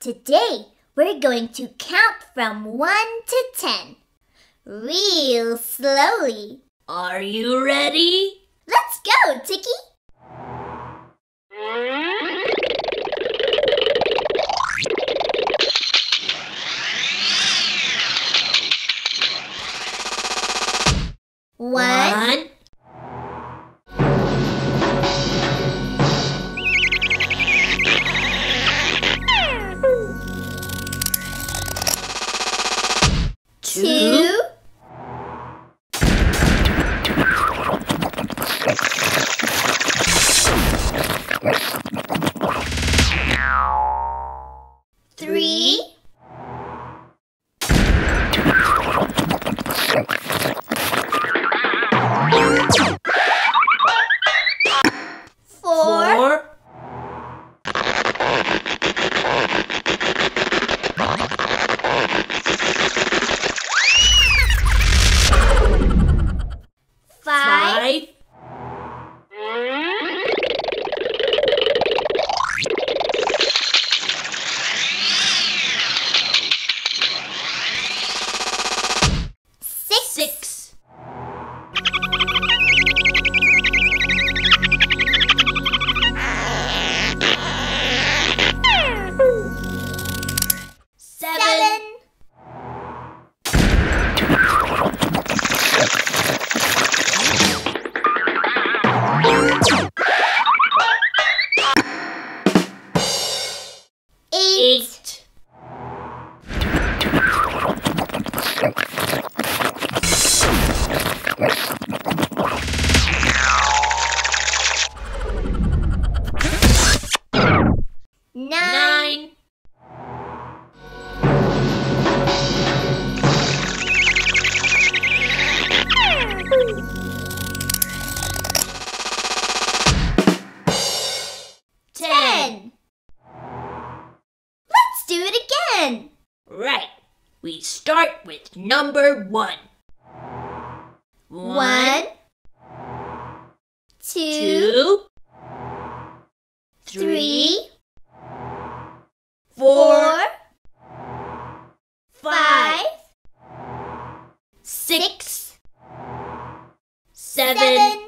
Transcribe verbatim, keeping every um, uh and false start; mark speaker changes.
Speaker 1: Today, we're going to count from one to ten, real slowly.
Speaker 2: Are you ready?
Speaker 1: Let's go, Tiki! One, two, three, four,
Speaker 2: Four,
Speaker 1: five,
Speaker 2: five,
Speaker 1: six,
Speaker 2: six, seven,
Speaker 1: seven, eight,
Speaker 2: eight,
Speaker 1: nine,
Speaker 2: nine, ten.
Speaker 1: ten. Let's do it again.
Speaker 2: Right. We start with number one.
Speaker 1: One, two,
Speaker 2: two,
Speaker 1: three,
Speaker 2: three, four,
Speaker 1: five,
Speaker 2: six,
Speaker 1: seven,
Speaker 2: seven,